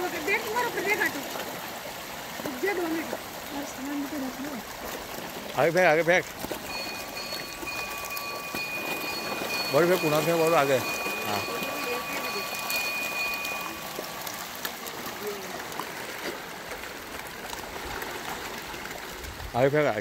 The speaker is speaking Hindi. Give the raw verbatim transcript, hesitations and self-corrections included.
देख तुम्हारे ऊपर देख हटो दे दो मिनट और सामान भी तो रख लो आगे फेंक आगे फेंक बड़ी फेंक पुनः फेंक बहुत आगे हाँ आगे फेंक